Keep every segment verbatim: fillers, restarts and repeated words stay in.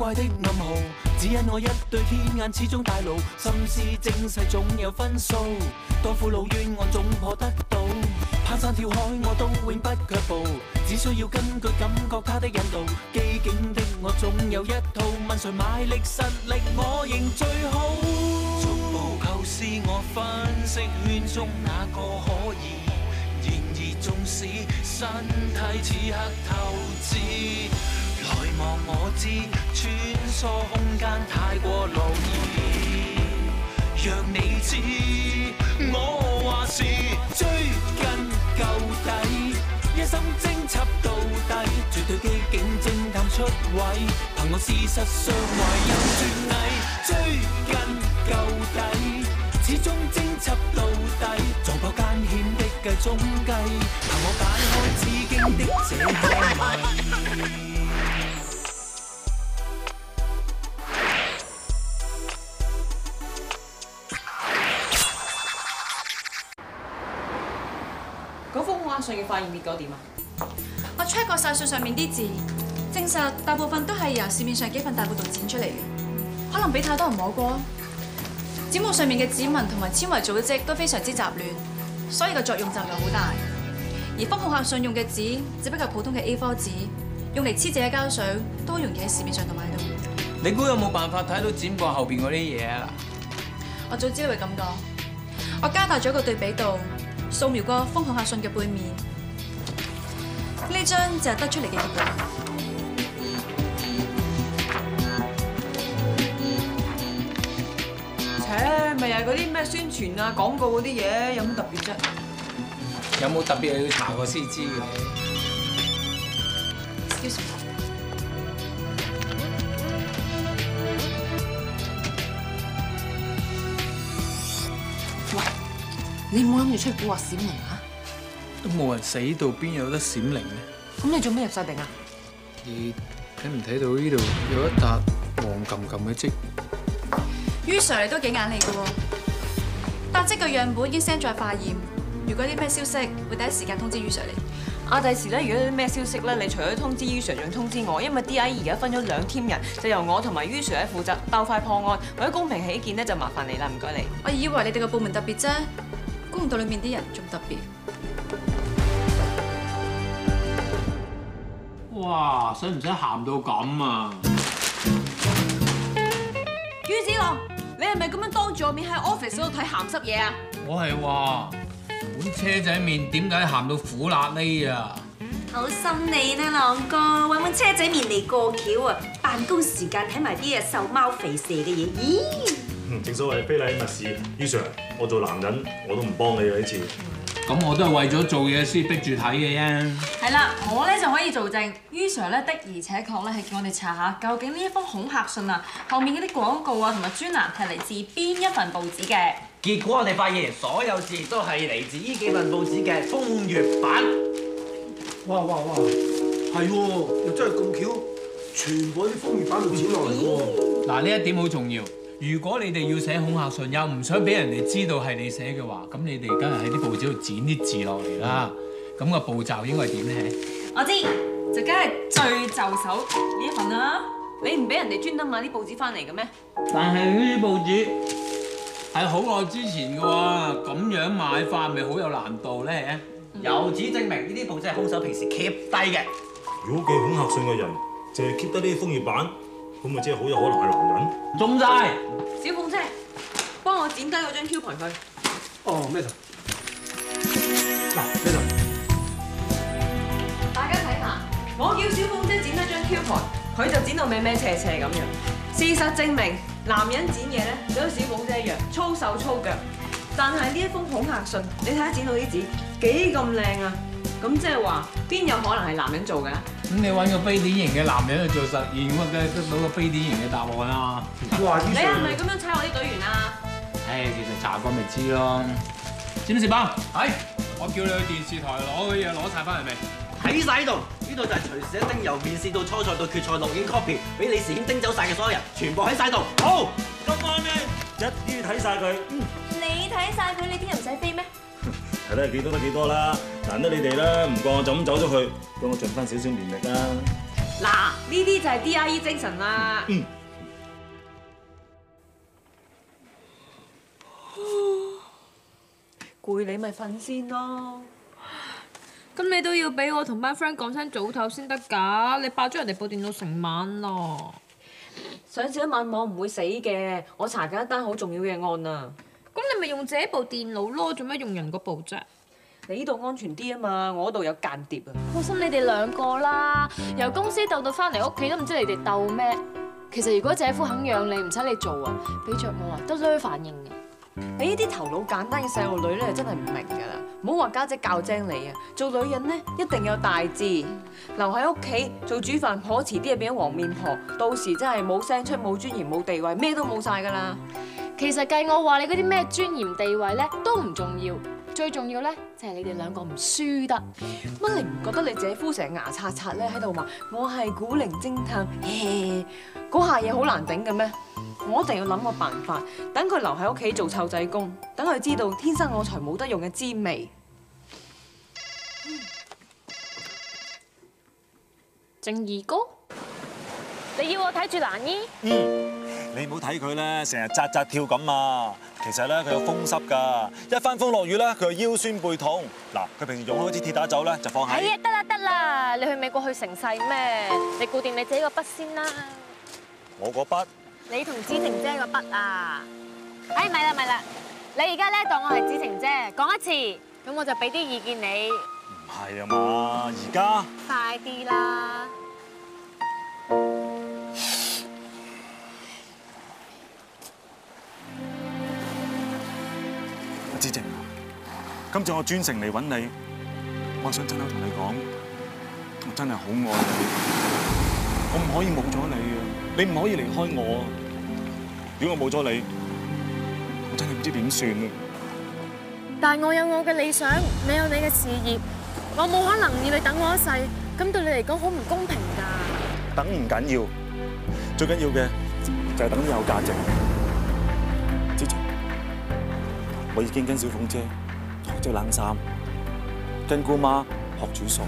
怪的暗號，只因我一對天眼始終大路，心思精細總有分數，當父老冤案總破得到，攀山跳海我都永不卻步，只需要根據感覺他的引導，機警的我總有一套，問誰買力實力我認最好，逐步構思我分析圈中哪個可以，然而縱使身體此刻透支，來望我知穿梭空間太過勞役，讓你知我話是追根究底，一心偵緝到底，絕對機警偵探出位，憑我事實上懷有絕藝，追根究底，始終偵緝到底，撞破艱險的計中計，憑我解開紫荊的這個謎。 嗰封恐嚇信嘅發現結果點啊？ 我 check 過晒信上面啲字，證實大部分都係由市面上幾份大報道剪出嚟嘅，可能俾太多人摸過。紙模上面嘅指紋同埋纖維組織都非常之雜亂，所以個作用就唔係好大。而封恐嚇信用嘅紙只不過普通嘅 A 四 紙，用嚟黐字嘅膠水都容易喺市面上度買到。 你估有冇辦法睇到剪報後邊嗰啲嘢啊？ 我早知你會咁講，我加大咗個對比度，掃描過封恐嚇信嘅背面，呢張就係得出嚟嘅結果。 切，咪又係嗰啲咩宣傳啊、廣告嗰啲嘢，有乜特別啫？ 有冇特別要查過先知嘅？ Excuse me。 喂，你唔好諗住出蠱惑閃靈啊！ 都冇人死到，邊有得閃靈咧？ 咁你做咩入晒定啊？ 你睇唔睇到呢度有一笪黃冚冚嘅跡？ 于 Sir 你都幾眼利嘅喎，達積嘅樣本已經 send 咗化驗，如果有啲咩消息，會第一時間通知于 Sir 你。 啊，第時咧，如果有啲咩消息咧，你除咗通知于 Sir， 仲通知我，因為 D I E 而家分咗兩 team 人，就由我同埋于 Sir 咧負責鬥快破案。為咗公平起見咧，就麻煩你啦，唔該你。 我以為你哋個部門特別啫，估唔到裏面啲人仲特別。 哇！使唔使鹹到咁啊？ 于子樂，你係咪咁樣當住我面喺 office 嗰度睇鹹濕嘢啊？ 我係話碗車仔麵點解鹹到苦辣呢啊？ 好心你啦，朗哥，揾碗車仔麵嚟過橋啊！辦公時間睇埋啲啊瘦貓肥蛇嘅嘢，咦？ 嗯，正所謂非禮勿視。于 Sir， 我做男人我都唔幫你啊呢次。 咁我都係為咗做嘢先逼住睇嘅啫。 係啦，我咧就可以做證。于 Sir 咧的而且確咧係叫我哋查下究竟呢一封恐嚇信啊，後面嗰啲廣告啊同埋專欄係嚟自邊一份報紙嘅。 結果我哋發現所有字都係嚟自呢幾份報紙嘅風月版。 哇哇哇！係喎，又真係咁巧，全部喺啲風月版度剪落嚟喎。 嗱，呢一點好重要。如果你哋要寫恐嚇信，又唔想俾人哋知道係你寫嘅話，咁你哋梗係喺啲報紙度剪啲字落嚟啦。咁個步驟應該係點咧？ 我知，就梗係最就手呢一份啦。 你唔俾人哋專登買啲報紙翻嚟嘅咩？ 但係呢啲報紙係好耐之前嘅喎，咁樣買法咪好有難度咧？ 由此證明呢啲報紙係兇手平時 keep 低嘅。 如果寄恐嚇信嘅人淨係 keep 得呢啲風月版，咁咪即係好有可能係男人。 中晒！ 小鳳姐，幫我剪低嗰張 coupon 佢。 哦，咩頭？嗱，咩頭？ 大家睇下，我叫小鳳姐剪一張 coupon， 佢就剪到歪歪斜斜咁樣。事實證明，男人剪嘢咧就好似小鳳姐一樣粗手粗腳。但係呢一封恐嚇信，你睇下剪到啲字幾咁靚啊！咁即係話，邊有可能係男人做㗎？ 咁你揾個非典型嘅男人去做實驗，咁啊梗係得到個非典型嘅答案啦。 哇！ 你係咪咁樣踩我啲隊員啊？ 唉，其實查過咪知咯。占士邦，係，我叫你去電視台攞嘅嘢攞晒翻嚟未？ 喺晒呢度，呢度就係隨時一丁由面試到初賽到決賽錄影 copy， 俾李時謙叮走晒嘅所有人，全部喺晒度。好，今晚咧一於睇晒佢。嗯， 你睇晒佢，你聽日唔使飛咩？ 睇得幾多得幾多啦，難得你哋啦，唔過我就咁走咗去，俾我盡翻少少綿力啦。 嗱，呢啲就係 D I E 精神啦。 嗯。 攰你咪瞓先咯。 咁你都要俾我同班 friend 講聲早唞先得㗎，你霸咗人哋部電腦成晚咯。 上少一晚網唔會死嘅，我查緊一單好重要嘅案啊。 咁你咪用自己部電腦咯，做咩用人嗰部啫？ 你呢度安全啲啊嘛，我嗰度有間諜啊。 放心你哋兩個啦，由公司鬥到翻嚟屋企都唔知你哋鬥咩。其實如果姐夫肯養你，唔使你做啊，俾着我啊，都攞反應嘅。 你呢啲頭腦簡單嘅細路女咧，真係唔明㗎啦。唔好話家姐教精你啊，做女人咧一定有大志，留喺屋企做煮飯婆，遲啲就變咗黃面婆，到時真係冇聲出、冇尊嚴、冇地位，咩都冇晒㗎啦。 其實計我話你嗰啲咩尊嚴地位咧都唔重要，最重要咧就係你哋兩個唔輸得。 乜你唔覺得你姐夫成日牙刷刷咧喺度話我係古靈偵探，嗰下嘢好難頂嘅咩？我一定要諗個辦法，等佢留喺屋企做湊仔工，等佢知道天生我材冇得用嘅滋味。 正義哥，你要我睇住蘭姨？ 嗯，你唔好睇佢咧，成日扎扎跳咁啊！其實咧佢有風濕㗎，一翻風落雨咧佢就腰酸背痛。嗱，佢平時用開支鐵打酒咧就放喺。 哎呀，得啦得啦，你去美國去成世咩？你顧掂你自己個筆先啦。 我個筆。 你同子晴姐個筆啊！哎，咪啦咪啦，你而家咧當我係子晴姐，講一次，咁我就俾啲意見你。 唔係啊嘛，而家。 快啲啦！ 子晴，今次我專程嚟揾你，我想親口同你講，我真係好愛你，我唔可以冇咗你啊！你唔可以離開我啊！如果我冇咗你，我真係唔知點算啊！ 但係我有我嘅理想，你有你嘅事業，我冇可能要你等我一世，咁對你嚟講好唔公平㗎。 等唔緊要，最緊要嘅就係等你有價值。子晴，我已經跟小鳳姐學織冷衫，跟姑媽學煮餸，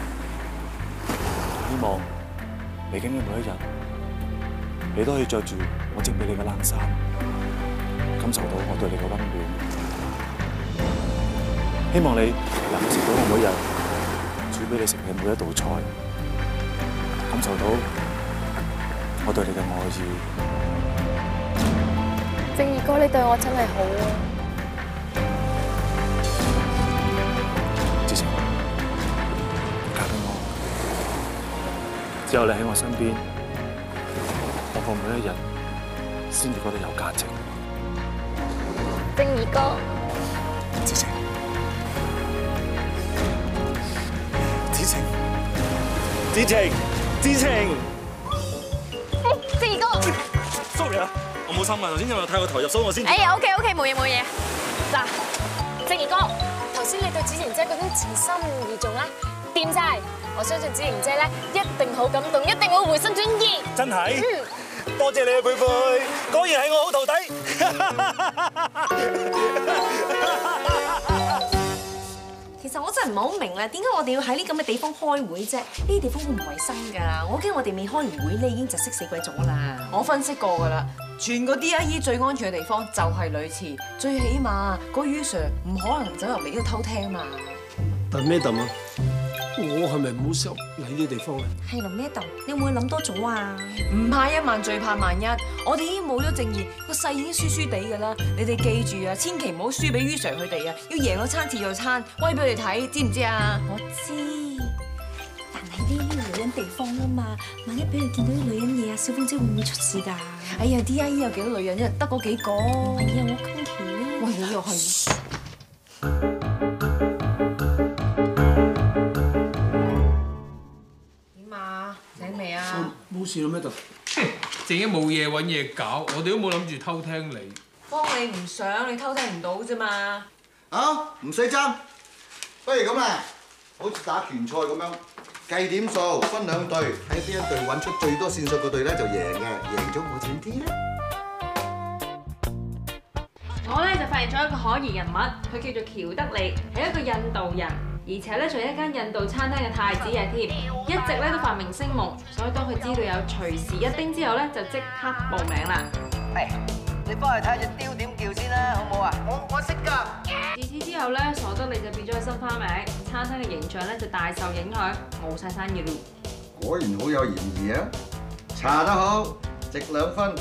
希望嚟緊嘅每一日，你都可以着住我織俾你嘅冷衫，感受到我對你嘅溫暖。希望你能夠食到我每日煮俾你食嘅每一道菜，感受到我對你嘅愛意。 正義哥，你對我真係好啊！ 子晴，嫁俾我，只有你喺我身邊，我過每一日先至覺得有價值。 正義哥， 子晴，子晴，子晴，子晴。 正義哥 ，sorry 啊，我冇心啊，頭先因為太過投入，所以我先。 哎呀 ，OK OK，冇嘢冇嘢。嗱，正義哥，頭先你對子晴姐嗰種情深意重啦，掂晒。我相信子晴姐咧一定好感動，一定會回心轉意。 真係？ 嗯， 多謝你啊，佩佩，果然係我好徒弟。 其實我真係唔係好明啦，點解我哋要喺呢咁嘅地方開會啫？呢啲地方好唔衞生㗎，我驚我哋未開完會咧已經窒息死鬼咗啦。 我分析過㗎啦，全個 D I E 最安全嘅地方就係女廁，最起碼個于 Sir 唔可能走入嚟呢度偷聽嘛。 但咩揼啊？我係咪唔好適合嚟呢啲地方咧？ 係咯，咩揼？你會唔會諗多咗啊？ 唔怕一萬，最怕萬一。我哋已經冇咗正義，個勢已經輸輸地㗎啦。你哋記住啊，千祈唔好輸俾于 Sir 佢哋啊，要贏咗餐自助餐，威俾佢哋睇，知唔知啊？ 我知，但係呢啲女人地方啊嘛，萬一俾佢見到啲女人嘢啊，小鳳姐會唔會出事㗎？ 哎呀 ，D I E 有幾多女人啫？得嗰幾個。 係啊，我今期咧。 喂，你又係。 冇事啦咩？就自己冇嘢揾嘢搞，我哋都冇諗住偷聽你。 幫你唔想，你偷聽唔到啫嘛。 啊，唔使爭，不如咁啦，好似打拳賽咁樣，計點數，分兩隊，睇邊一隊揾出最多線索嗰隊咧就贏嘅，贏咗我錢啲咧。 我咧就發現咗一個可疑人物，佢叫做喬德利，係一個印度人。 而且咧仲有一間印度餐廳嘅太子爺添，一直咧都發明星夢，所以當佢知道有隨時一丁之後咧，就即刻報名啦。 誒，你幫佢睇下隻雕點叫先啦，好唔好啊？我我識㗎。 自此之後咧，傻得你就變咗佢新花名，餐廳嘅形象咧就大受影響，冇晒生意咯。 果然好有嫌疑啊！查得好，值兩分。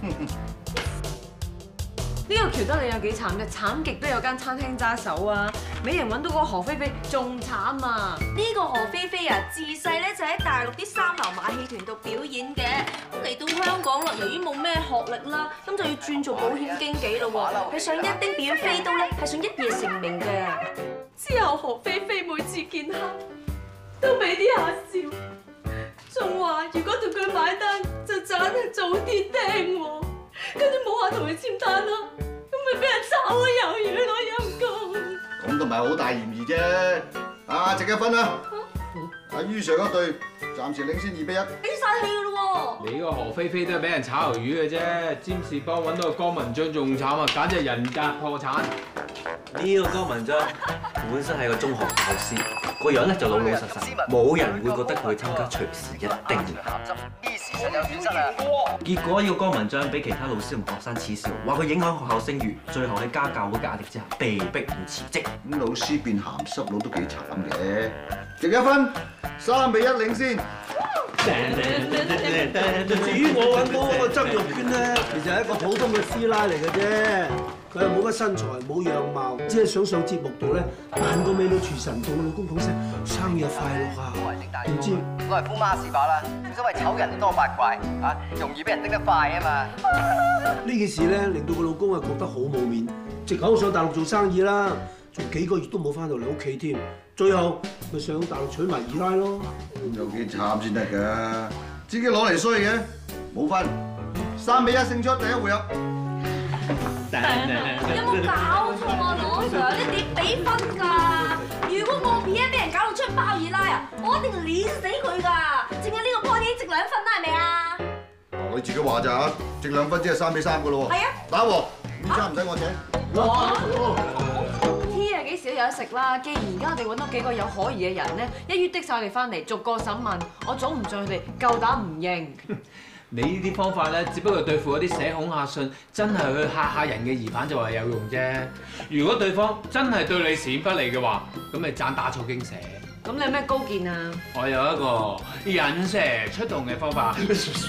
呢個喬德里有幾慘啫？慘極都有間餐廳揸手啊！美人揾到嗰個何菲菲仲慘啊！ 呢個何菲菲啊，自細咧就喺大陸啲三流馬戲團度表演嘅，咁嚟到香港啦，由於冇咩學歷啦，咁就要轉做保險經紀咯喎，係想一丁表演飛刀咧，係想一夜成名嘅。之後何菲菲每次見客都俾啲客笑，仲話如果同佢買單就盞係早啲釘喎。跟住冇話同佢簽單咯，咁咪俾人炒咗魷魚咯，陰公。 咁都唔係好大嫌疑啫，啊，值一分啦。阿于 Sir 嗰隊暫時領先二比一。 俾晒氣噶咯你個何菲菲都係俾人炒魷魚嘅啫，占士邦揾到個江文章仲慘啊，簡直係人格破產。 呢個江文章本身係個中學教師，個樣咧就老老實實，冇人會覺得佢參加隨時一丁。 實有損失啊！ 結果呢個江文章俾其他老師同學生恥笑，話佢影響學校聲譽，最後喺家教會嘅壓力之下，被逼要辭職。 咁老師變鹹濕佬都幾慘嘅，值一分，三比一領先。 至於我揾到嗰個曾玉娟咧，其實係一個普通嘅師奶嚟嘅啫。佢係冇乜身材，冇樣貌，只係想上節目度咧扮個美女廚神，同老公講聲生日快樂啊！點知我係夫媽是把啦，正所謂醜人多八怪啊，容易俾人叮得快啊嘛。 呢件事咧令到個老公啊覺得好冇面，藉口上大陸做生意啦，仲幾個月都冇翻到嚟屋企添，最後咪上大陸娶埋二奶咯。 有幾慘先得㗎？自己攞嚟衰嘅，冇分，三比一勝出第一回合。 有冇搞錯啊，羅 Sir？你點俾分㗎？如果我片俾人搞到出包二奶啊，我一定碾死佢㗎！淨係呢個 point 已經值兩分啦，係咪啊？ 哦，你自己話咋？值兩分即係三比三㗎咯喎。係啊。打和，呢餐唔使我請。 哇 ！T 啊幾時都有得食啦！既然而家我哋揾到幾個有可疑嘅人咧，一於的晒佢哋翻嚟，逐個審問，我總唔信佢哋夠膽唔認。 你呢啲方法咧，只不過對付嗰啲寫恐嚇信真係去嚇嚇人嘅疑犯就話有用啫。如果對方真係對你事件不利嘅話，咁咪盞打草驚蛇。 咁你有咩高見啊？ 我有一個引蛇出洞嘅方法。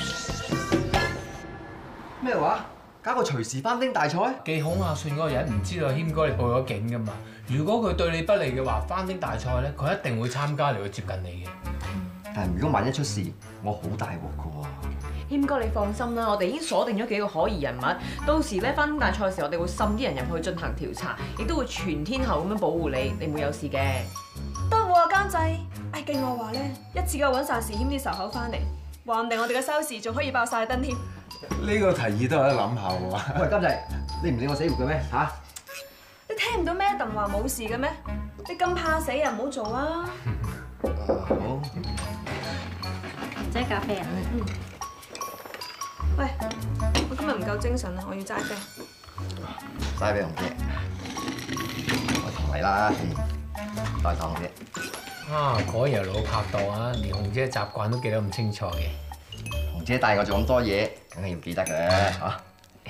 咩話？搞個隨時翻丁大賽？ 寄恐嚇信嗰個人唔知道謙哥你報咗警㗎嘛？如果佢對你不利嘅話，翻丁大賽咧，佢一定會參加嚟去接近你嘅。 但係如果萬一出事，我好大鑊㗎喎。 謙哥，你放心啦，我哋已經鎖定咗幾個可疑人物，到時咧翻丁大賽嘅時候，我哋會滲啲人入去進行調查，亦都會全天候咁樣保護你，你唔會有事嘅。 得喎，監製，哎，計我話咧，一次過揾晒時謙啲仇口翻嚟，話唔定我哋嘅收視仲可以爆晒燈添。 呢個提議都有得諗下喎。 喂，監製，你唔理我死活嘅咩嚇？ 你聽唔到咩鄧話冇事嘅咩？你咁怕死啊，唔好做啊！ 好。 即係咖啡啊？ 嗯。喂，我今日唔夠精神啊，我要齋啡。 齋啡紅姐，我同你啦，代糖姐。 啊，果然係老拍檔啊，連紅姐習慣都記得咁清楚嘅。 紅姐帶我做咁多嘢，梗係要記得嘅嚇。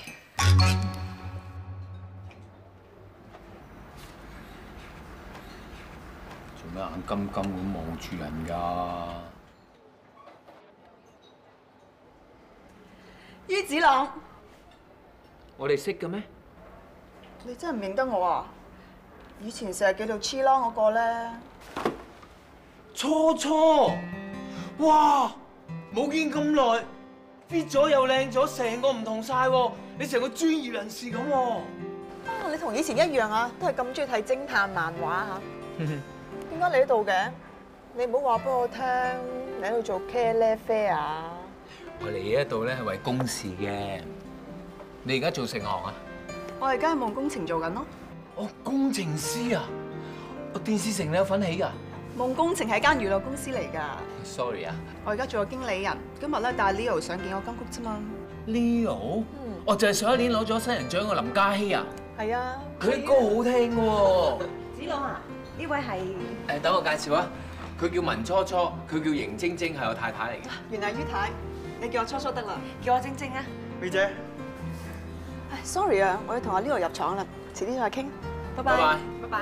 做咩眼金金咁望住人㗎？ 於子朗， 我哋識嘅咩？ 你真係唔認得我啊？以前成日叫做黐啷嗰個咧。 初初，哇！冇見咁耐 ，fit 咗又靚咗，成個唔同晒喎！你成個專業人士咁喎。 啊！你同以前一樣啊，都係咁中意睇偵探漫畫嚇。點解你喺度嘅？你唔好話俾我聽，你喺度做茄喱啡啊！ 我嚟呢一度咧係為公事嘅。你而家做成行啊？ 我而家喺夢工程做緊咯。 哦，工程師啊！我電視城你有份起㗎？ 夢工程係間娛樂公司嚟㗎。 Sorry 啊。 我而家做個經理人，今日咧帶 Leo 上見我金曲啫嘛。 Leo？嗯。我就係上一年攞咗新人獎嘅林嘉熙啊。 係啊。 佢啲歌好聽㗎喎。 子朗啊，呢位位係誒，等我介紹啊，佢叫文初初，佢叫邢晶晶，係我太太嚟嘅。 原來於太，你叫我初初得啦， 叫我晶晶啊。 美姐， 唉 ，sorry 啊，我要同阿 Leo 入廠啦，遲啲再傾，拜拜。 拜拜。 拜拜。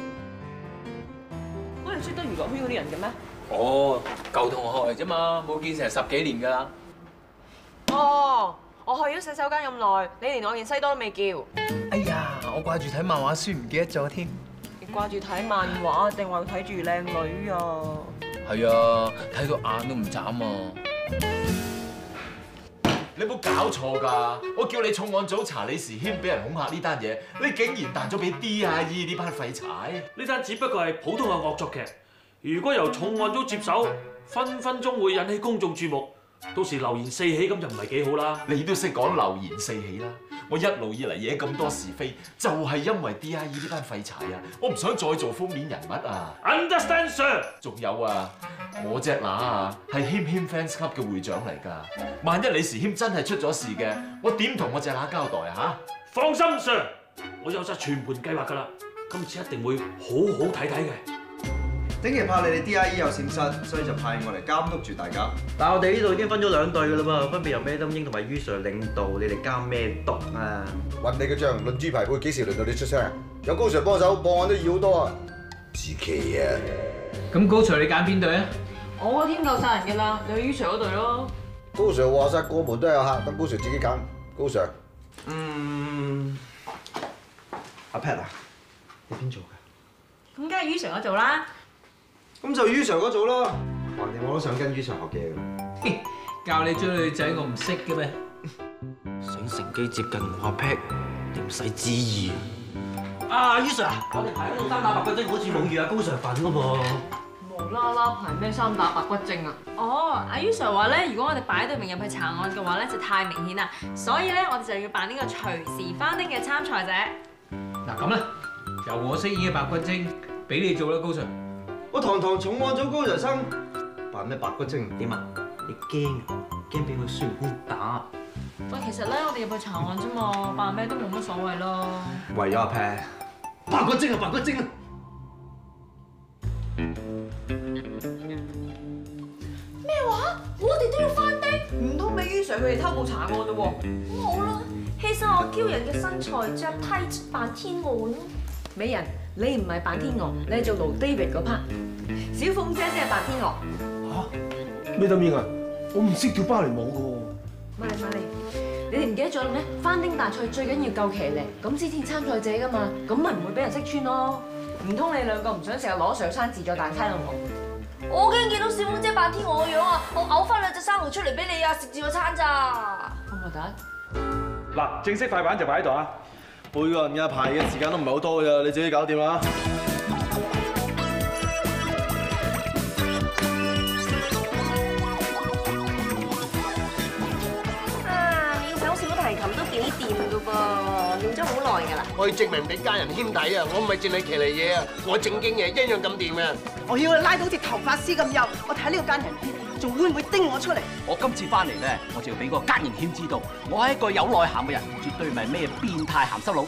我哋識得娛樂圈嗰啲人嘅咩？ 哦，舊同學嚟啫嘛，冇見成十幾年㗎啦。 哦，我去咗洗手間咁耐，你連我件西多都未叫。 哎呀，我掛住睇漫畫書，唔記得咗添。 你掛住睇漫畫定話睇住靚女啊？ 係啊，睇到眼都唔眨啊！ 你冇搞錯㗎！我叫你重案組查李時謙俾人恐嚇呢單嘢，你竟然彈咗俾 D I E 呢班廢柴！ 呢單只不過係普通嘅惡作劇，如果由重案組接手，分分鐘會引起公眾注目，到時流言四起咁就唔係幾好啦。 你都識講流言四起啦！我一路以嚟惹咁多是非，就係因為 D I E 呢班廢柴啊！我唔想再做封面人物啊 ！Understand, sir？ 仲有啊，我隻乸啊係謙謙 fans club 嘅會長嚟㗎，萬一李時謙真係出咗事嘅，我點同我隻乸交代啊嚇？ 放心 ，sir， 我有晒全盤計劃㗎啦，今次一定會好好睇睇嘅。 丁爺怕你哋 D I E 有閃失，所以就派我嚟監督住大家。 但係我哋呢度已經分咗兩隊㗎啦噃，分別由咩東英同埋于 Sir 領導，你哋監咩督啊？ 揾你嘅帳，論豬排輩幾時輪到你出聲啊？有高 Sir 幫手，報案都易好多啊！自奇啊！ 咁高 Sir 你揀邊隊啊？ 我個 team 夠晒人㗎啦，你去于 Sir 嗰隊咯。 高 Sir 話晒個門都有客，等高 Sir 自己揀。高 Sir， 嗯，阿 Pat 啊，你邊做㗎？ 咁梗係于 Sir 嗰做啦。 咁就于 Sir 嗰組咯，橫掂我都想跟于 Sir 學嘅。 教你追女仔，我唔識嘅咩？ 想乘機接近我阿 Pat，你唔使旨意。啊，于 Sir， 我哋排嗰度三打白骨精，好似冇遇阿高 Sir 份㗎噃。 無啦啦排咩三打白骨精啊？ 哦，阿于 Sir 話咧，如果我哋擺對名入去查案嘅話咧，就太明顯啦，所以咧我哋就要扮呢個隨時翻丁嘅參賽者。 嗱咁啦，由我飾演嘅白骨精，俾你做啦，高 Sir。 我堂堂重案組高 Sir 生，扮咩白骨精點啊？ 你驚啊？驚俾佢孫悟空打？ 喂，其實咧我哋入去查案啫嘛，扮咩都冇乜所謂咯。 為咗阿 Pat， 白骨精啊白骨精啊！ 咩話？我哋都要翻丁？ 唔通俾于 Sir 佢哋偷步查案嘞喎？ 冇啦，犧牲我驕人嘅身材，着梯扮天鵝咯。 美人，你唔係扮天鵝，你係做盧 David 嗰 part。小鳳姐先係扮天鵝。 嚇？咩得面啊？我唔識跳芭蕾舞嘅喎。 瑪麗瑪麗，你哋唔記得咗啦咩？翻丁大賽最緊要夠騎呢，咁先至參賽者㗎嘛，咁咪唔會俾人識穿咯。唔通你兩個唔想成日攞上山自助大餐咯？ 我驚見到小鳳姐扮天鵝嘅樣啊！我嘔翻兩隻生蠔出嚟俾你啊！食自助餐咋？ 咁核突？ 嗱，正式快板就擺喺度啊！每個人嘅排嘅時間都唔係好多㗎咋，你自己搞掂啦。 啊，練首小提琴都幾掂㗎噃，練咗好耐㗎啦。 我要證明俾家人謙底啊！我唔係淨係騎呢嘢啊，我正經嘢一樣咁掂嘅。 我要拉到隻頭髮絲咁幼，我睇呢個奸人軒仲會唔會叮我出嚟？ 我今次翻嚟咧，我就要俾個奸人軒知道，我係一個有內涵嘅人，絕對唔係咩變態鹹濕佬。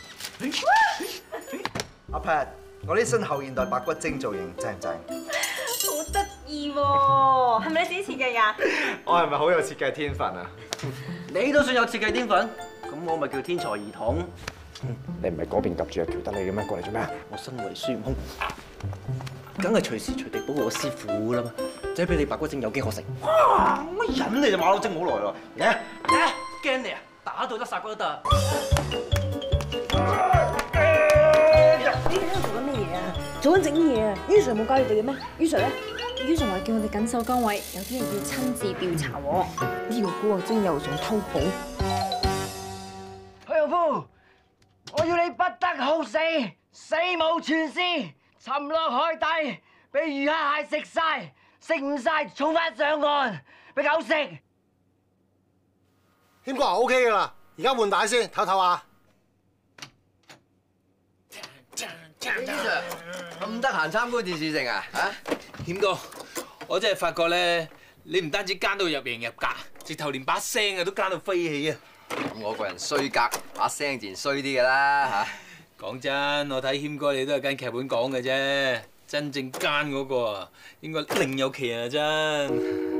阿 Pat， 我呢身後現代白骨精造型正唔正？ 好得意喎，係咪你自己設計㗎？ 我係咪好有設計天分啊？ 你都算有設計天分，咁我咪叫天才兒童。 你唔係嗰邊夾住阿喬得你嘅咩？過嚟做咩啊？ 我身為孫悟空，梗係隨時隨地保護我師傅啦嘛，仔俾你白骨精有機可乘。哇！乜忍你就馬騮精好耐咯，嚟啊嚟啊！驚你啊！打到得殺骨都得。 你哋喺度做緊乜嘢啊？做緊整嘢啊！于 Sir 冇教你哋嘅咩？于 Sir 咧？ 于 Sir 話叫我哋緊守崗位，有啲人要親自調查喎。 呢個古惑精又想偷寶。 許浩夫，我要你不得好死，死無全屍，沉落海底，俾魚蝦蟹食晒，食唔晒沖翻上岸，俾狗食。 謙哥 O K 噶啦，而家換帶先，唞唞啊。 於 Sir 咁得閒參觀電視城啊？嚇， 謙哥，我真係發覺咧，你唔單止奸到入型入格，直頭連把聲啊都奸到飛起啊！ 咁我個人衰格，把聲自然衰啲㗎啦嚇。 講真，我睇謙哥你都係跟劇本講嘅啫，真正奸嗰個啊，應該另有其人啊真。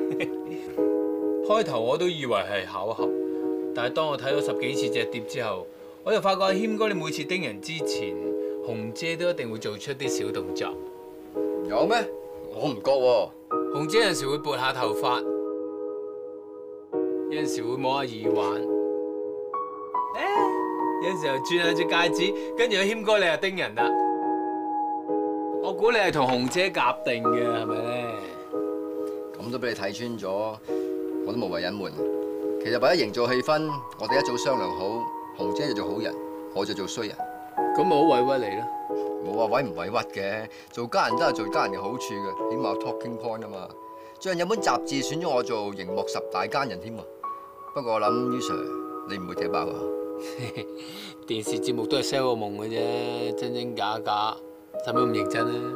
開頭我都以為係巧合，但係當我睇咗十幾次隻碟之後，我就發覺阿謙哥你每次叮人之前，紅姐都一定會做出啲小動作。 有咩？我唔覺喎。 紅姐有陣時會撥下頭髮，有陣時會摸下耳環，有陣時候轉下隻戒指，跟住阿謙哥你又叮人啦。我估你係同紅姐夾定嘅，係咪咧？ 咁都俾你睇穿咗，我都無謂隱瞞。其實為咗營造氣氛，我哋一早商量好，紅姐就做好人，我就做衰人。 咁咪好委屈你咯？ 冇話委唔委屈嘅，做家人都有做家人嘅好處嘅，起碼有 talking point 啊嘛。最近有本雜誌選咗我做熒幕十大奸人添喎。不過我諗，于 Sir 你唔會踢爆啊？ 電視節目都係 sell 個夢嘅啫，真真假假，使乜咁認真啊？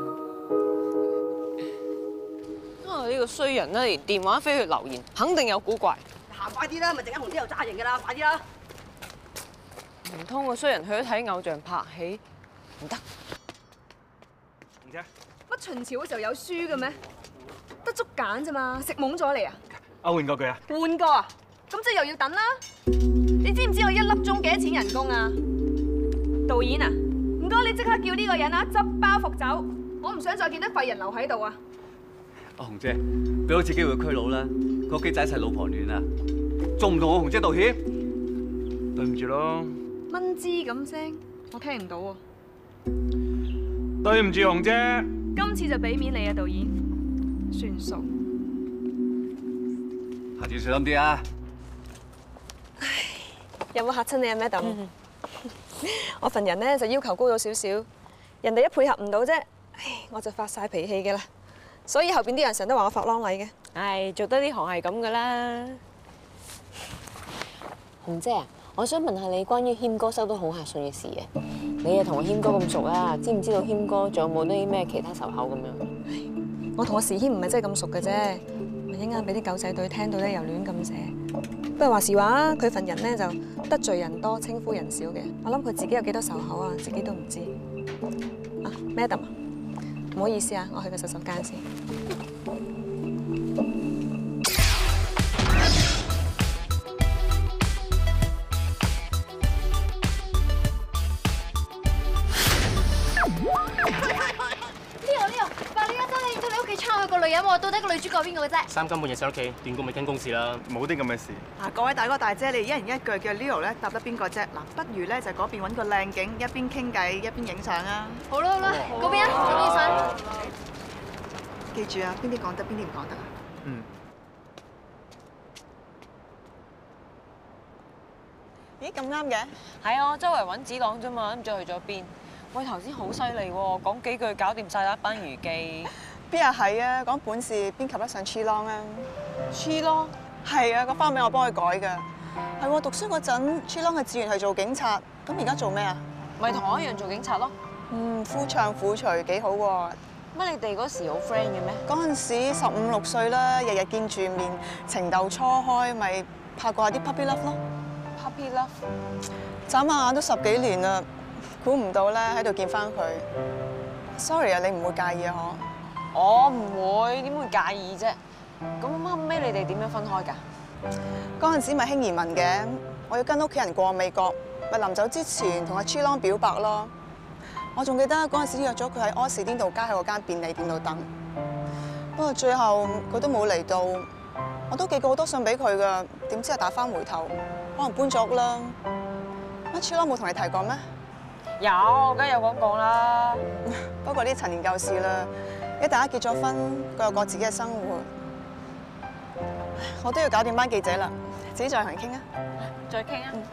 啊！呢個衰人咧，連電話飛去留言，肯定有古怪。 行快啲啦，咪陣間紅姐又揸型㗎啦，快啲啦！ 唔通個衰人去咗睇偶像拍戲？唔得。 紅姐， 乜秦朝嗰時候有書嘅咩？得足揀啫嘛，食懵咗你啊！ 我換過佢啊！ 換過啊？咁即係又要等啦。你知唔知我一粒鐘幾多錢人工啊？導演啊，唔該你即刻叫呢個人啊執包袱走，我唔想再見得廢人留喺度啊！ 阿紅姐，俾我次機會區佬啦，個機仔一齊老婆戀啊，仲唔同我紅姐道歉？對唔住咯。 蚊枝咁聲，我聽唔到喎。 對唔住紅姐。 今次就俾面你啊，導演，算數。 下次小心啲啊！ 有冇嚇親你啊 ，Madam？我份人咧就要求高咗少少，人哋一配合唔到啫，唉，我就發晒脾氣嘅啦。所以後邊啲人成日都話我發啷禮嘅。 唉，做得呢行係咁噶啦。 紅姐啊，我想問下你關於謙哥收到恐嚇信嘅事嘅。你又同我謙哥咁熟啊，知唔知道謙哥仲有冇啲咩其他仇口咁樣？ 我同我時謙唔係真係咁熟嘅啫，咪一啱俾啲狗仔隊聽到咧又亂咁寫。不過話時話，佢份人咧就得罪人多，稱呼人少嘅。我諗佢自己有幾多仇口啊，自己都唔知。啊 ，Madam， 唔好意思啊，我去個洗手間先。 女人喎，到底個女主角係邊個嘅啫？ 三更半夜上屋企，斷供咪跟公事啦，冇啲咁嘅事。 嗱，各位大哥大姐，你一人一句叫 Leo 咧，答得邊個啫？嗱，不如咧就嗰邊揾個靚景，一邊傾偈一邊影相啊！ 好啦好啦，嗰邊啊，做咩相？ 記住啊，邊啲講得，邊啲唔講得啊！ 嗯。 咦，咁啱嘅？ 係啊，周圍揾子朗啫嘛，唔知去咗邊。喂，頭先好犀利喎，講幾句搞掂晒一班娛記。 邊日係啊？講本事邊及得上 Chilong 啊 ？Chilong 係啊，個花名我幫佢改㗎。係喎，讀書嗰陣 Chilong 係志願係做警察，咁而家做咩啊？ 咪同我一樣做警察咯。 嗯，夫唱婦隨幾好喎。 乜你哋嗰時好 friend 嘅咩？ 嗰陣時十五六歲啦，日日見住面，情竇初開，咪拍過下啲 puppy love 咯。 puppy love？ 眨下眼都十幾年啦，估唔到咧喺度見翻佢。Sorry 啊，你唔會介意啊？嗬？ 我唔會，點會介意啫？咁後尾你哋點樣分開㗎？ 嗰陣時咪興移民嘅，我要跟屋企人過美國，咪臨走之前同阿 Chilong 表白咯。我仲記得嗰陣時約咗佢喺柯士甸道街喺嗰間便利店度等，不過最後佢都冇嚟到。我都寄過好多信俾佢㗎，點知係打翻回頭，可能搬咗屋啦。阿 Chilong 冇同你提過咩？ 有，梗係有講過啦。 不過呢陳年舊事啦。一大家結咗婚，各有各自己嘅生活，我都要搞掂班記者啦，自己再同人傾啊！ 再傾啊！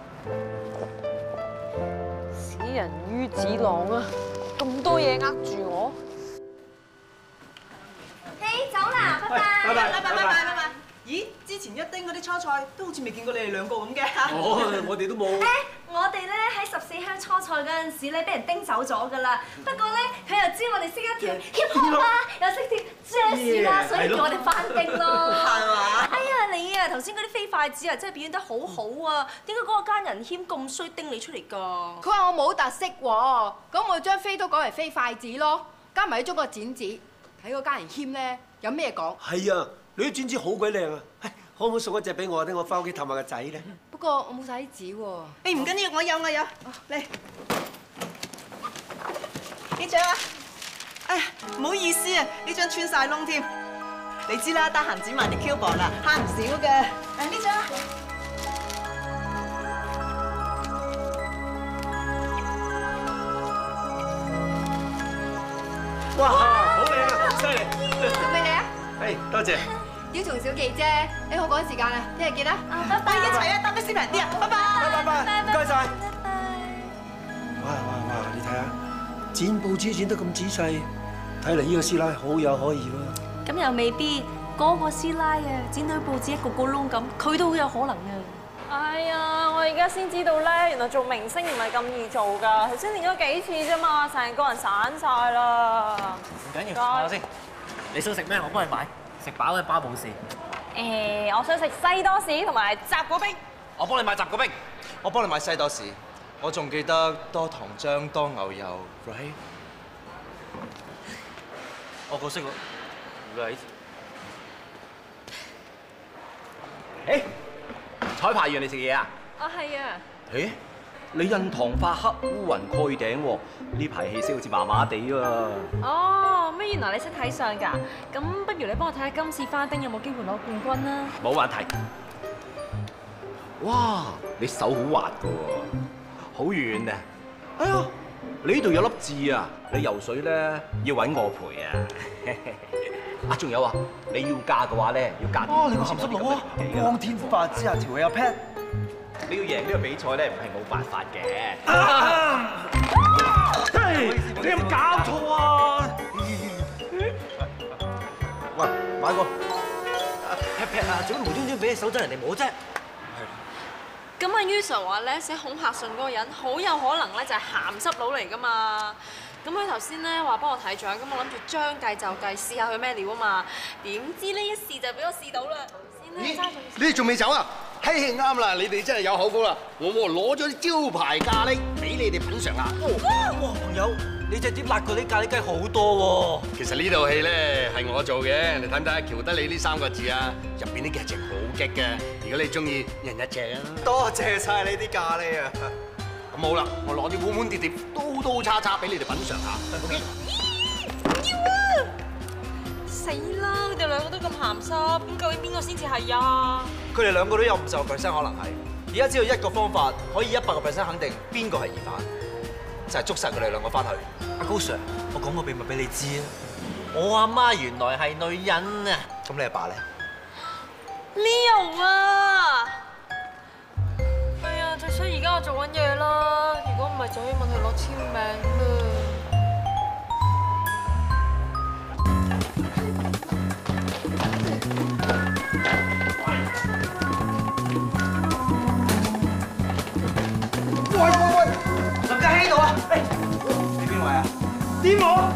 死人於子朗啊！咁多嘢呃住我。 嘿，走啦，拜拜。 拜拜拜拜拜拜。咦，之前一一丁嗰啲初賽都好似未見過你哋兩個咁嘅。 哦，我哋都冇。 誒，我哋咧喺十四鄉初賽嗰陣時咧，俾人叮走咗㗎啦。不過咧，佢又知我哋識一條 hip hop 啦，又識跳 jazz 啦，所以叫我哋翻丁咯。係嘛？哎呀，你啊頭先嗰啲飛筷子啊，真係表現得好好啊！點解嗰個奸人謙咁衰叮你出嚟㗎？ 佢話我冇特色喎，咁我將飛都改為飛筷子咯，加埋啲中國剪紙，睇個奸人謙咧有咩講？ 係啊，你啲剪紙好鬼靚啊！可唔可以送一隻俾我，等我翻屋企氹下個仔咧？ 不過我冇晒啲紙喎。 誒唔緊要，我有我有，嚟呢張啊！哎呀，唔好意思啊，呢張穿晒窿添。你知啦，得閒剪埋啲 coupon 啦，慳唔少嘅。誒呢張啊！ 哇，好靚啊，犀利！ 送俾你啊！ 誒，多謝。 要同小記啫，你好趕時間啊，一日見啦。拜拜。我一齊啊，搭的士平啲啊，拜拜。 拜拜，唔該晒。哇哇哇！你睇下，剪報紙剪得咁仔細，睇嚟呢個師奶好有可疑喎。 咁又未必，嗰個師奶啊，剪到報紙一個個窿咁，佢都好有可能啊。 哎呀，我而家先知道咧，原來做明星唔係咁易做㗎。頭先練咗幾次啫嘛，成個人散晒啦。 唔緊要，等我先。你想食咩？我幫你買。食飽嘅包冇事。 誒，我想食西多士同埋雜果冰。 我幫你買雜果冰。 我幫你買西多士。我仲記得多糖漿、多牛油 ，right？ 我個識喎 ，right？ 誒，彩排完你食嘢啊？ 啊係啊。 誒，你印堂發黑、烏雲蓋頂喎，呢排氣色好似麻麻地喎。 哦，乜原來你識睇相㗎？咁不如你幫我睇下今次花丁有冇機會攞冠軍啦？ 冇問題。哇，你手好滑㗎喎，好遠啊！哎呀，你呢度有粒痣啊！你游水咧要揾我陪啊！啊，仲有啊，你要嫁嘅話咧要嫁。 哦，你個鹹濕佬啊！光天化之下條氣有 pat。 你要贏呢個比賽咧，唔係冇辦法嘅。 嘿，你有冇搞錯啊？ 喂，買個 pat pat 啊，做乜無端端俾隻手踭人哋摸啫？ 咁阿于 Sir 話咧，寫恐嚇信嗰個人好有可能咧就係鹹濕佬嚟㗎嘛。咁佢頭先咧話幫我睇獎，咁我諗住將計就計，試下佢咩料啊嘛。點知呢一試就俾我試到啦。 咦？你哋仲未走啊？嘿，啱啦！你哋真係有口福啦！我攞咗啲招牌咖喱俾你哋品嚐下。 哇，朋友，你隻碟辣過啲咖喱雞好多喎。 其實呢套戲咧係我做嘅，你睇唔睇喬得你呢三個字啊？入邊啲劇情好激嘅，如果你中意，人一隻啊！ 多謝晒你啲咖喱啊！ 咁好啦，我攞啲碗碗碟碟、刀刀叉叉俾你哋品嚐下。OK。 要啊！死啦！佢哋兩個都咁鹹濕，咁究竟邊個先至係啊？ 佢哋兩個都有五十個 percent 可能係。而家只有一個方法可以一百個 percent 肯定邊個係疑犯，就係捉實佢哋兩個翻去。阿高 Sir，我講個秘密俾你知啊！我阿媽原來係女人啊！咁你阿爸咧 ？Leo 啊！哎呀，最衰而家我做緊嘢啦，如果唔係就可以問佢攞簽名啦。 喂喂喂，林家喺度啊！誒，你邊位啊？點我？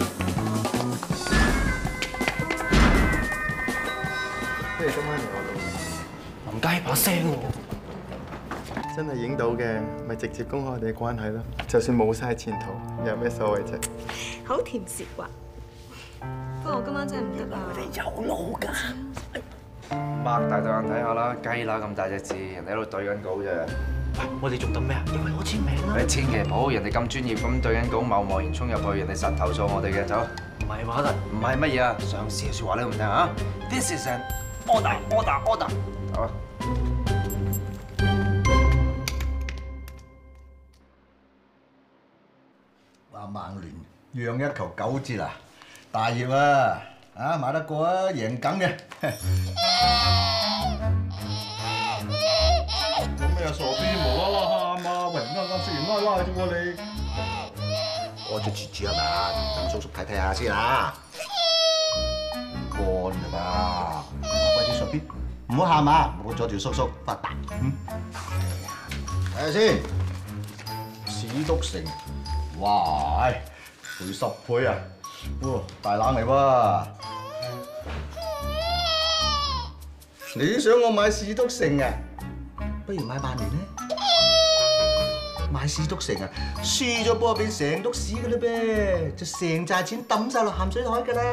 不如今晚嚟我度。 林家把聲喎。 真係影到嘅，咪直接公開我哋嘅關係咯。就算冇晒前途，有咩所謂啫？ 好甜舌滑。不過我今晚真係唔得啊！ 佢哋有腦㗎。 擘大對眼睇下啦，雞乸咁大隻字，人哋喺度對緊稿啫。 我哋仲等咩啊？你咪攞簽名啦！ 你千祈唔好，人哋咁專業咁對緊稿，貿貿然衝入去，人哋實投訴我哋嘅，走。 唔係話啦， 唔係乜嘢啊？上司嘅説話你都唔聽啊 ？This is an order, order, order。走啊！ 話孟聯讓一球九折啊！大業啊！啊買得過啊，贏梗嘅。咁你又傻邊無啦啦喊啊！喂，啱啱食完拉拉啫喎你。屙咗豬豬係嘛？等叔叔睇睇下先啊。乾㗎嘛，乖啲傻邊。 唔好喊啊，唔好阻住叔叔發達。嗯，睇下先，史篤城，哇，賠十倍啊！哇，大冷嚟喎！你想我買史篤城啊？不如買曼聯咧。買史篤城啊，輸咗波變成篤屎噶啦唄，就成扎錢抌晒落鹹水海噶啦。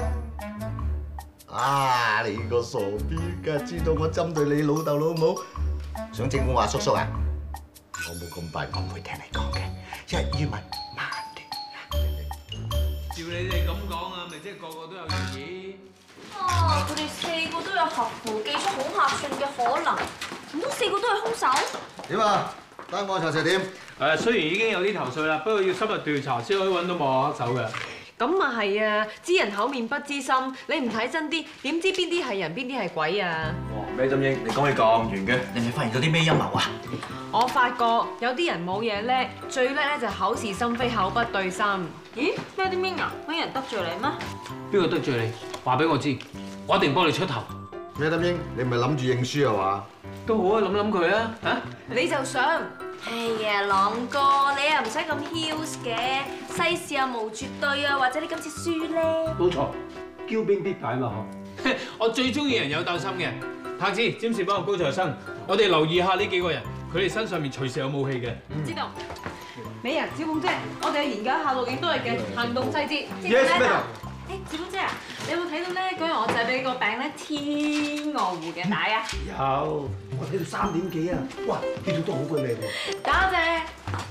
啊！你個傻邊，梗係知道我針對你老豆老母，想整蠱我阿叔叔啊？我冇咁笨，我唔會聽你講嘅。一於問曼聯。 照你哋咁講啊，咪即係個個都有嫌疑？ 啊！佢哋四個都有合符寄出恐嚇信嘅可能，唔通四個都係兇手？ 點啊？單案查實點？ 誒，雖然已經有啲投訴啦，不過要深入調查先可以揾到幕後黑手嘅。 咁啊係啊，知人口面不知心，你唔睇真啲，點知邊啲係人邊啲係鬼啊？ 哇！咩針英，你講起咁遠嘅，你咪發現到啲咩陰謀啊？ 我發覺有啲人冇嘢叻，最叻咧就口是心非，口不對心。 咦？咩啲咩啊？有人得罪你咩？ 邊個得罪你？話俾我知，我一定幫你出頭。 咩針英？你唔係諗住認輸啊嘛？ 都好啊，諗諗佢啊，嚇！ 你就想？ 哎呀，朗哥，你又唔使咁囂嘅，世事又無絕對啊，或者你今次輸咧？ 冇錯，驕兵必敗嘛嗬。 我最中意人有鬥心嘅。太子、占士邦同高材生，我哋留意下呢幾個人，佢哋身上面隨時有武器嘅。 知道。美人、小鳳姐，我哋去研究一下錄影帶嘅行動細節。 Yes, madam。 誒，小鳳姐啊，你有冇睇到咧？嗰日我仔俾個餅咧天鵝湖嘅帶啊？ 有，我睇到三點幾啊！哇，呢套都好鬼靚喎。 多謝。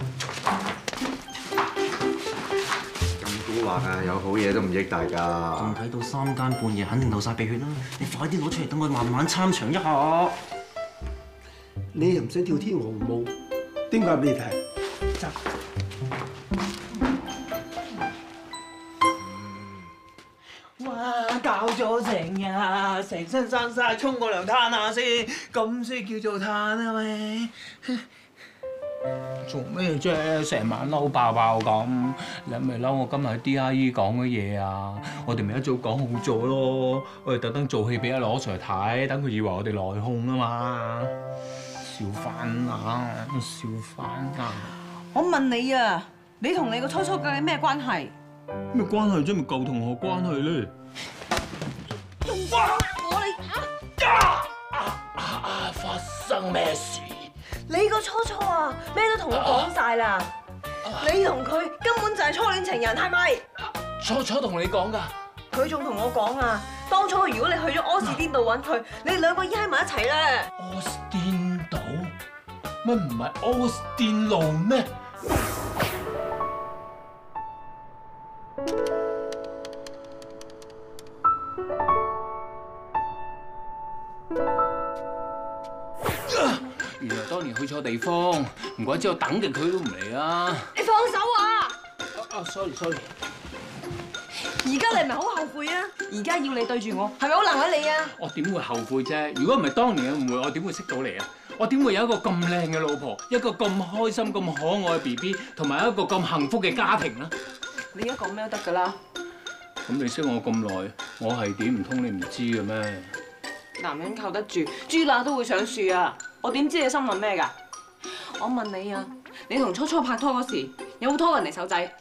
咁蠱惑啊！有好嘢都唔益大家。仲睇到三更半夜，肯定流晒鼻血啦！你快啲攞出嚟，等我慢慢參詳一下。 你又唔使跳天鵝湖舞，點解俾你睇？執。 哇！搞咗成日，成身生晒，沖個涼攤下先，咁先叫做嘆啊咪？做咩啫？成晚嬲爆爆咁，你係咪嬲我今日喺 D I E 講嘅嘢啊？我哋咪一早講好咗咯，我哋特登做戲俾阿羅 Sir 睇，等佢以為我哋內訌啊嘛。笑翻啊！笑翻啊！ 我問你啊，你同你個初初究竟咩關係？ 咩關係啫？咪舊同學關係咧。 仲翻我你啊！啊！發生咩事？ 你個初初啊，咩都同我講晒啦。你同佢根本就係初戀情人，係咪？ 初初同你講㗎。 佢仲同我講啊，當初如果你去咗柯士甸度揾佢，你哋兩個已經喺埋一齊啦。 柯士甸道？乜唔係柯士甸路咩？原來當年去錯地方，唔怪之我等極佢都唔嚟啊！ 你放手啊！ 啊 ，sorry sorry。 而家你係咪好後悔啊？而家要你對住我，係咪好難為你啊？ 我點會後悔啫？如果唔係當年嘅誤會，我點會識到你啊？我點會有一個咁靚嘅老婆，一個咁開心、咁可愛嘅 B B， 同埋一個咁幸福嘅家庭咧？ 你而家講咩都得㗎啦。 咁你識我咁耐，我係點？唔通你唔知嘅咩？ 男人靠得住，豬乸都會上樹啊！我點知你心諗咩㗎？我問你啊，你同初初拍拖嗰時，有冇拖過人哋手仔？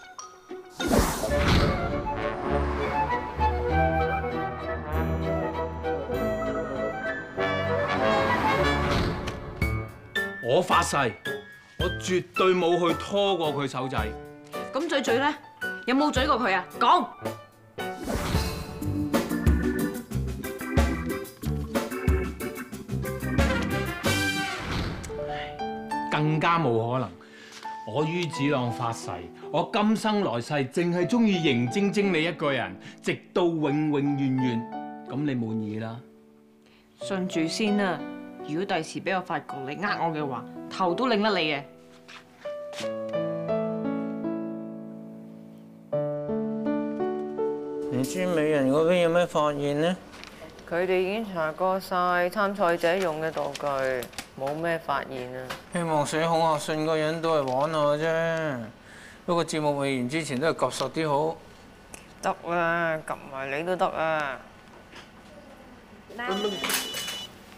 我發誓，我絕對冇去拖過佢手仔。 咁嘴嘴咧，有冇嘴過佢啊？講。 更加冇可能。我於子朗發誓，我今生來世淨係中意認晶晶你一個人，直到永永遠遠。咁你滿意啦？ 信住先啊！如果第時俾我發覺你呃我嘅話，頭都擰甩你嘅。 唔知美人嗰邊有咩發現呢？ 佢哋已經查過晒參賽者用嘅道具，冇咩發現啊！ 希望寫恐嚇信嗰人都係玩下啫。不過節目未完之前都係及實啲好。 得啦，及埋你都得啊！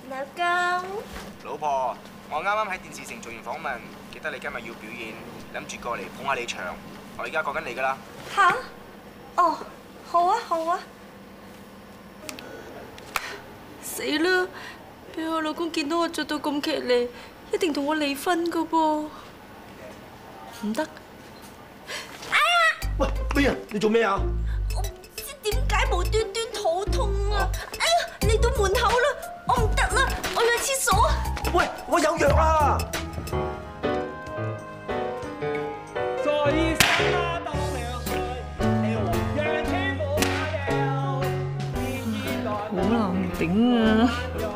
老公， 老婆，我啱啱喺電視城做完訪問，記得你今日要表演，諗住過嚟捧下你場。我而家過緊你㗎啦。 吓？哦，好啊好啊。 死啦！俾我老公見到我着到咁劇烈，一定同我離婚㗎噃。唔得！ 哎呀！喂，咩啊？你做咩啊？ 我唔知點解無端端肚痛啊！哎呀，嚟到門口啦，我唔得啦，我要去廁所。 喂，我有藥啊！ 好難頂啊！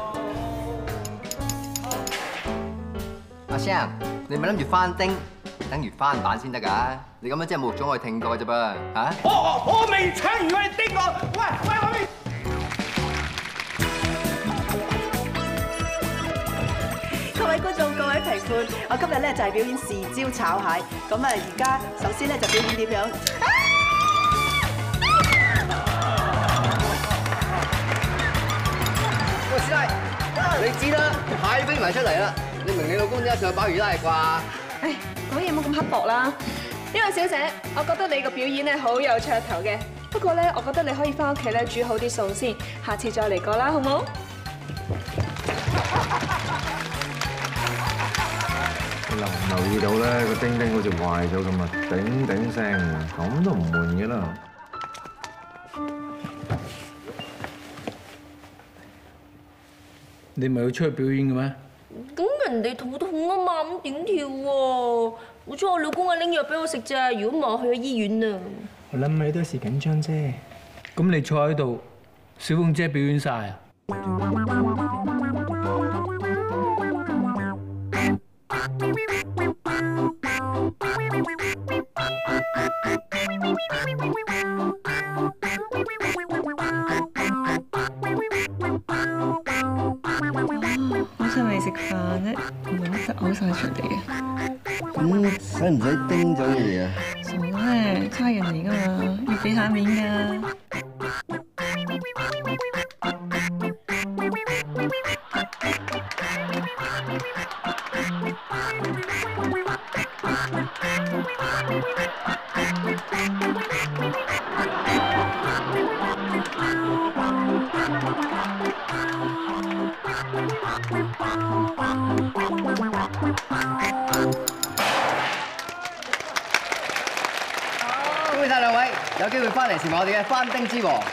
阿 Sam， 你咪諗住翻叮，等於翻版先得㗎。你咁樣真係侮辱咗我哋聽過啫噃嚇！ 我我我未請，如果你叮我，喂喂喂！ 各位觀眾、各位評判，我今日咧就係表演豉椒炒蟹。咁啊，而家首先咧就表演點樣？ 喂，師奶，你知啦，蟹飛埋出嚟啦，你明你老公點解上鮑魚啦係啩？ 唉，講嘢冇咁刻薄啦。呢位小姐，我覺得你個表演咧好有噱頭嘅，不過咧，我覺得你可以翻屋企咧煮好啲餸先，下次再嚟過啦，好唔好？ 留唔留意到咧個叮叮好似壞咗咁啊，頂頂聲，咁都唔悶嘅啦。 你咪要出去表演嘅咩？ 咁人哋肚痛啊嘛，咁點跳喎？好彩我老公啊拎藥俾我食咋，如果唔係我去咗醫院啊。 我諗你都係緊張啫。咁你坐喺度，小鳳姐表演晒啊？ 好想你食飯啫，唔係乜得嘔晒出嚟啊！ 咁使唔使叮咗你啊？ 傻咧，差人嚟噶嘛，要俾下面噶。 恭喜晒兩位，有機會翻嚟成為我哋嘅翻叮之王。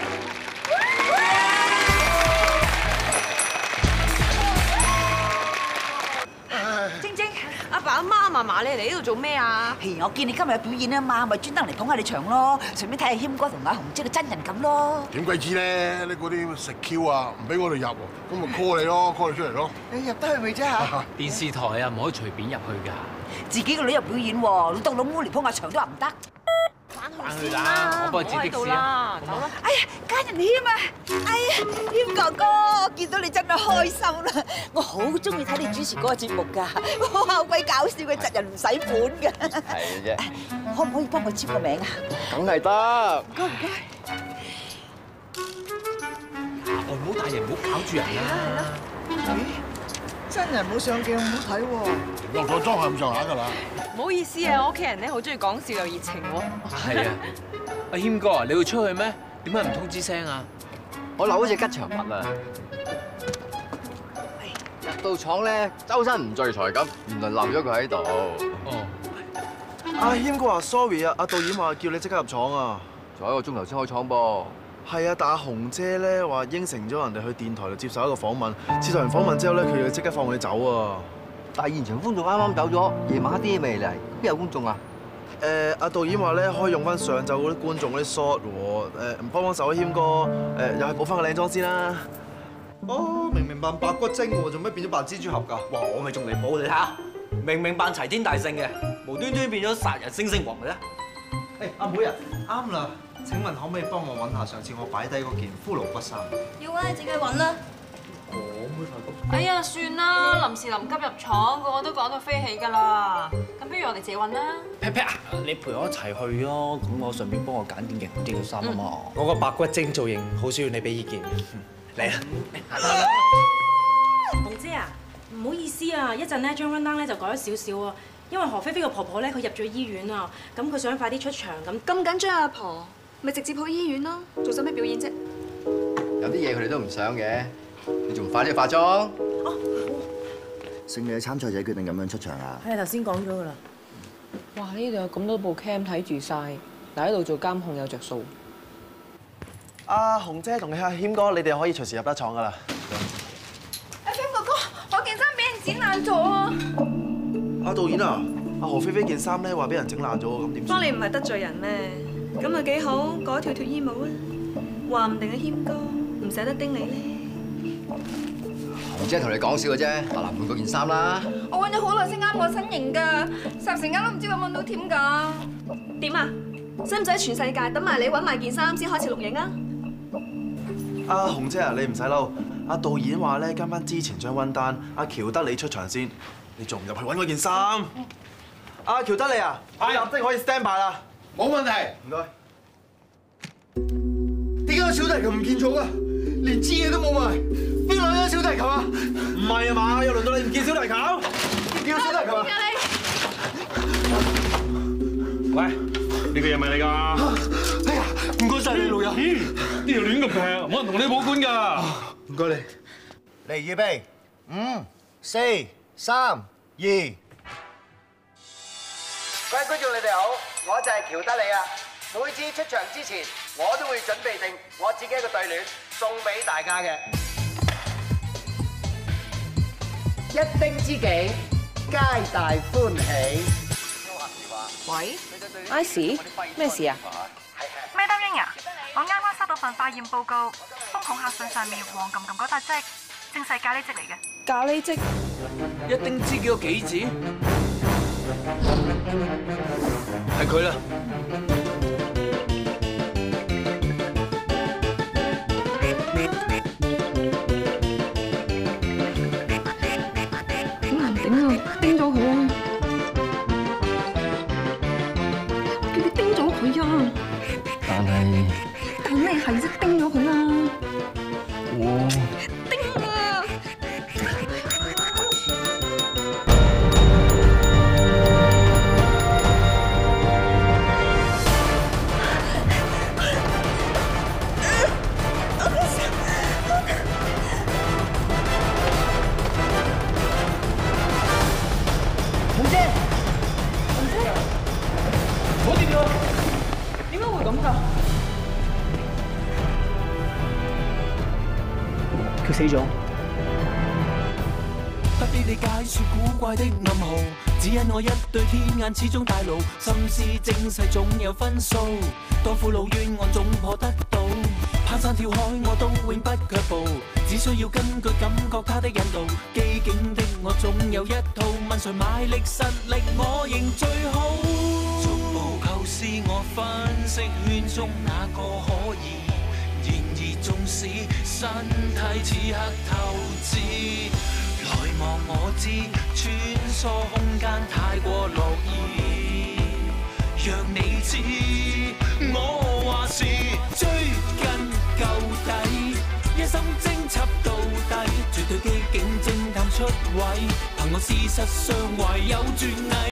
晶晶，阿爸阿媽嫲嫲，你嚟呢度做咩啊？ 譬如我見你今日有表演啊嘛，咪專登嚟捧下你場咯，順便睇下謙哥同阿紅姐嘅真人咁咯。 點鬼知咧？你嗰啲食 Q 啊，唔俾我哋入喎，咁咪 call 你咯 ，call 你出嚟咯。 你入得去未啫嚇？ 電視台啊，唔可以隨便入去㗎。 自己個女有表演喎，老豆老母嚟捧下場都話唔得。 翻去啦，我幫你接的士啊。 走啦！哎呀，家人謙啊！哎呀，謙哥哥，我見到你真係開心啦！我好中意睇你主持嗰個節目㗎，哇，好鬼搞笑嘅，窒人唔使本㗎。 係嘅啫。 可唔可以幫我簽個名啊？ 梗係得。 唔該唔該。 哦，唔好大人，唔好搞住人啦。 咦？真人冇上鏡，好睇喎。 落咗妝係咁上下㗎啦。 唔好意思啊，我屋企人咧好中意講笑又熱情喎。 係啊，阿謙哥啊，你會出去咩？點解唔通知聲啊？ 我留咗隻吉祥物啊！入到廠咧，周身唔聚財咁，原來留咗佢喺度。 哦。阿謙哥話 sorry 啊，阿導演話叫你即刻入廠啊。 仲有一個鐘頭先開廠噃。 係啊，但阿紅姐咧話應承咗人哋去電台度接受一個訪問，接受完訪問之後咧，佢要即刻放你走啊。 但係現場觀眾啱啱走咗，夜晚黑啲未嚟，邊有觀眾啊？ 誒，阿導演話咧可以用翻上晝嗰啲觀眾嗰啲 shot 喎，誒唔幫幫手啊，謙哥，誒又係補翻個靚妝先啦。 哦，明明扮白骨精喎，做咩變咗扮蜘蛛俠㗎？ 哇！我咪仲離譜，你睇下，明明扮齊天大聖嘅，無端端變咗殺人猩猩王嘅咧。 誒，阿妹啊，啱啦！請問可唔可以幫我揾下上次我擺低嗰件骷髏骨衫？ 要啊，你自己揾啦。 我妹發覺。 哎呀，算啦，臨時臨急入廠，個個都講到飛起㗎啦。咁不如我哋自己揾啦。 劈劈啊！你陪我一齊去咯，咁我順便幫我揀件型啲嘅衫啊嘛。 我個白骨精造型好需要你俾意見。嚟啊！ 啊，唔好意思啊，一陣咧張 run down 咧就改咗少少啊，因為何菲菲個婆婆咧佢入咗醫院啊，咁佢想快啲出場咁。 咁緊張阿婆，咪直接去醫院咯，做晒咩表演啫？ 有啲嘢佢哋都唔想嘅，你仲唔快啲去化妝？ 哦， 勝利嘅參賽者決定咁樣出場啊！ 係啊，頭先講咗噶啦。哇！呢度有咁多部 cam 睇住晒，嗱喺度做監控有着數。 阿紅姐同阿謙哥，你哋可以隨時入得廠噶啦。 阿謙哥哥，我件衫俾人剪爛咗啊！ 阿導演啊，阿何菲菲件衫咧話俾人整爛咗，咁點算？ 幫你唔係得罪人咩？咁啊幾好，改條脱衣舞啊！話唔定阿謙哥唔捨得叮你咧。 紅姐同你講笑嘅啫，阿南換嗰件衫啦。 我揾咗好耐先啱我身形㗎，霎時間都唔知揾唔揾到添㗎。點啊？使唔使全世界等埋你揾埋件衫先開始錄影啊？ 阿紅姐啊，你唔使嬲。阿導演話咧，跟翻之前張温單，阿喬德里出場先，你仲唔入去揾嗰件衫？阿喬德里啊，我立即可以 stand by 啦， 冇問題。 唔該。 點解個小提琴唔見咗㗎？連支嘢都冇埋，邊度有小提琴啊？ 唔係啊嘛，又輪到你唔見小提琴？ 見到小提琴啊？ 喂，呢個嘢咪你㗎？ 哎呀，唔該晒你老友。 咦，呢條亂咁劈，冇人同你保管㗎。 唔該你。嚟預備，五、四、三、二。 各位觀眾，你哋好，我就係喬德里啊！每次出場之前，我都會準備定我自己一個對聯送俾大家嘅。一丁知己，皆大歡喜。 喂 ，Icy， 咩事啊？ 咩德英啊？我啱啱收到份化驗報告，封恐嚇信上面黃冚冚嗰笪積，正係咖喱積嚟嘅。 咖喱積？ 一丁知幾個幾字？係佢啦。 好難頂啊！叮咗佢啊！叫你叮咗佢啊！ 但係但咩係啫？叮咗佢啦！ 我叮啊！ 紅姐，紅姐，我跌咗，點解會咁㗎？ 佢死咗。 不必理解説古怪的暗號，只因我一對天眼始終大路，心思精細總有分數。當父老冤案總破得到，攀山跳海我都永不卻步，只需要根據感覺他的引導。機警的我總有一套，問誰賣力實力我認最好。逐步構思我分析圈中哪個可以，然而縱使身體此刻透支。來望我知，穿梭空間太過樂意，讓你知，我話是追根究底，一心偵緝到底，絕對機警偵探出位，憑我事實上懷有絕藝。